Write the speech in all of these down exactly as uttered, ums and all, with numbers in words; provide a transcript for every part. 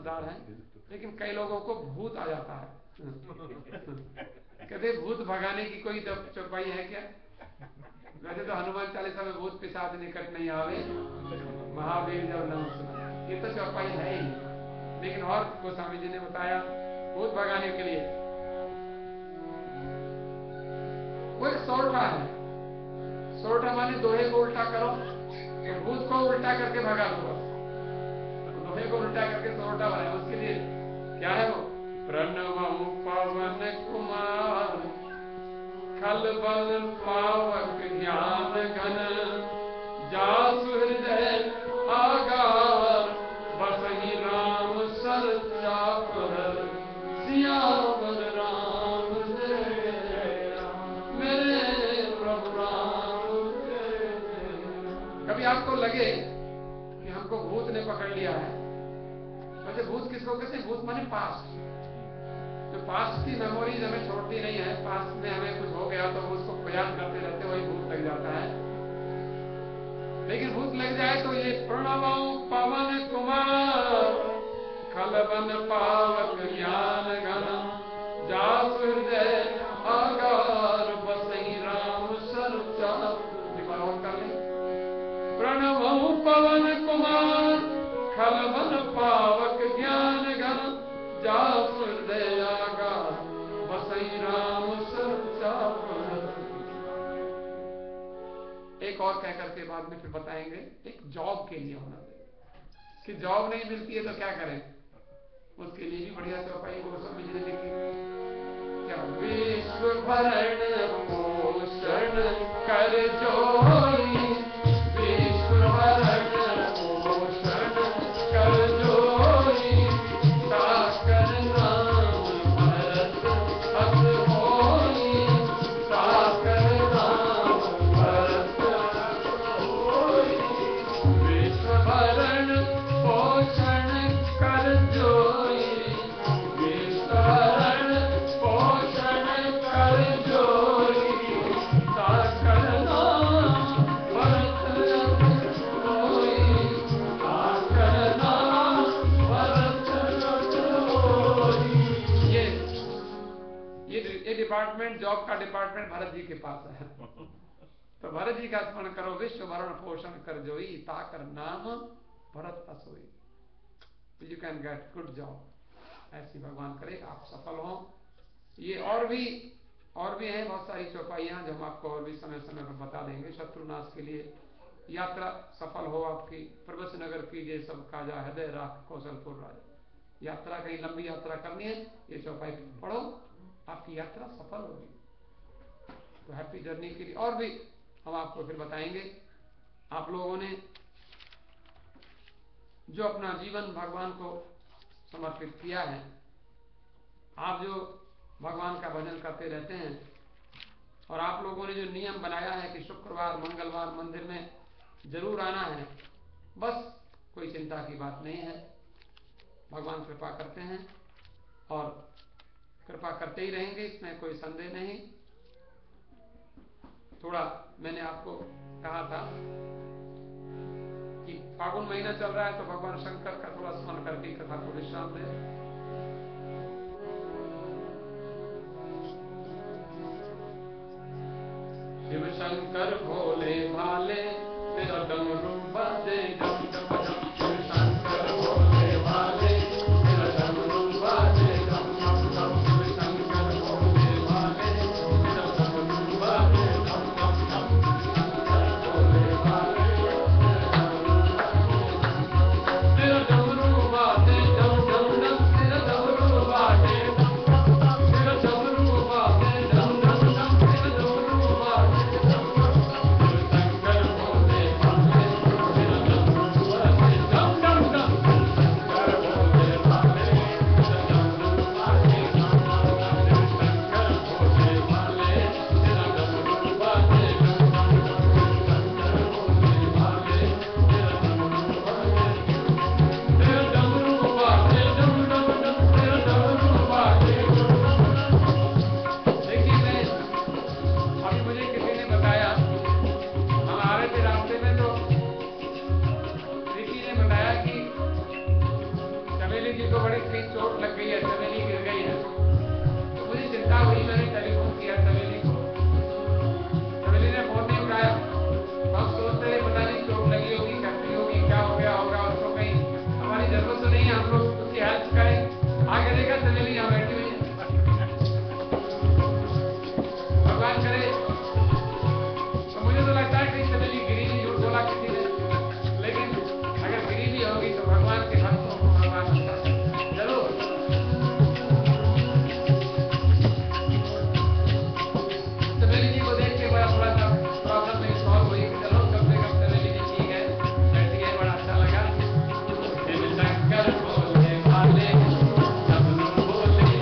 समझदार हैं, लेकिन कई लोगों को भूत आ जाता है। कहते भूत भगाने की कोई चौपाई है क्या? वैसे तो हनुमान चालीसा में भूत पिशाच निकट नहीं आवे, महावीर जब नाम सुना, ये तो चौपाई है ही। लेकिन और गोस्वामी जी ने बताया भूत भगाने के लिए वो एक सोरठा है। सोरठा माने दोहे को उल्टा करो तो भूत को उल्टा करके भगा दो। दोहे को उल्टा करके सोरठा बनाया, उसके लिए क्या है वो? प्रणवं पवन कुमार खल बल पावक ज्ञान घन जासु हृदय आगार बसहि राम सर चापर सियावर राम जय राम मेरे प्रभु राम जय। कभी आपको लगे कि हमको भूत ने पकड़ लिया है, वैसे भूत किसको कहते हैं? भूत माने पास्ट। तो पास्ट की मेमोरीज हमें छोड़ती नहीं है। पास्ट में हमें कुछ हो गया तो उसको याद करते रहते वही भूत लग जाता है। लेकिन भूत लग जाए तो ये प्रणवं पवन कुमार खलबन पावक ज्ञान घन जासु हृदय आगार बसहि राम सर चापर कर ले। प्रणवं पवन कुमार खलबन पावक ज्ञान घन जासु हृदय आगार बसहि राम सर चापर। एक और कह करके बाद में फिर बताएंगे एक जॉब के लिए होना चाहिए कि जॉब नहीं मिलती है तो क्या करें, उसके लिए भी बढ़िया चौपाई गोस्वामी जी ने लिखी। क्या विश्व भरण पोषण कर जोई, विश्व भरण पोषण कर जोई, साकर नाम भरत अस होई, साकर नाम भरत होई, विश्व भरण पोषण कर जोई, विश्व भरण पोषण कर जोई, साकर नाम भरत अस होई, साकर नाम भरत अस होई। ये ये ये डिपार्टमेंट, जॉब का डिपार्टमेंट भरत जी के पास है। तो भरत जी का स्मरण करो, विश्व भरण पोषण कर जोई, ताकर नाम भरत अस होई। You can get good job. ऐसी भगवान करे आप सफल हो। ये और भी और भी हैं बहुत सारी चौपाइयां जो हम आपको और भी समय समय पर बता देंगे। शत्रुनाश के लिए यात्रा सफल हो आपकी, प्रवस नगर कीजिए सब काजा हृदय राख कौशलपुर राजा। यात्रा कहीं लंबी यात्रा करनी है, ये चौपाई पढ़ो, आपकी यात्रा सफल होगी। तो हैप्पी जर्नी के लिए और भी हम आपको फिर बताएंगे। आप लोगों ने जो अपना जीवन भगवान को समर्पित किया है, आप जो भगवान का भजन करते रहते हैं, और आप लोगों ने जो नियम बनाया है कि शुक्रवार मंगलवार मंदिर में जरूर आना है, बस कोई चिंता की बात नहीं है। भगवान कृपा करते हैं और कृपा करते ही रहेंगे, इसमें कोई संदेह नहीं। थोड़ा मैंने आपको कहा था कि फागुन महीना चल रहा है तो भगवान शंकर का थोड़ा स्मरण करके कथा को विश्राम दें। शिव शंकर भोले भाले मेरा डमरू बाजे डम डम डम। शिव शंकर भोले भाले मेरा डमरू बाजे डम डम डम। शिव शंकर भोले भाले मेरा डमरू बाजे डम डम डम। भोले भाले मेरा डमरू बाजे डम डम डम। मेरा डमरू बाजे डम डम डम। मेरा डमरू बाजे डम डम डम। मेरा डमरू बाजे डम डम डम। शिव शंकर भोले भाले मेरा डमरू चमेली को बड़ी तेज चोट लग गई है, चमेली गिर गई है। तो मुझे चिंता हुई, मैंने टेलीफोन किया चमेली को, चमेली ने फोन नहीं उठाया। हम सोचते रहे पता नहीं चोट लगी होगी, कैसी होगी, क्या हो गया होगा, उसको कहीं हमारी जरूरत तो नहीं है, हम लोग उसकी हेल्प करें। आगे देखा चमेली यहाँ बैठी हुई है। भगवान करे, तो मुझे तो लगता है कि चमेली गिरी नहीं, झूठ बोला किसी ने, लेकिन अगर गिरी भी होगी तो भगवान के भक्तों को भगवान जरूर। चमेली जी को देख के बड़ा थोड़ा सा प्रॉब्लम में सॉल्व हुई कि चलो कम से कम चमेली जी ठीक है, बैठी है, बड़ा अच्छा लगा। शंकर बोले, सब लोग बोले,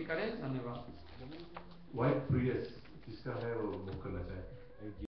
भी करें। धन्यवाद। व्हाइट प्रियस जिसका है वो बुक करना चाहे।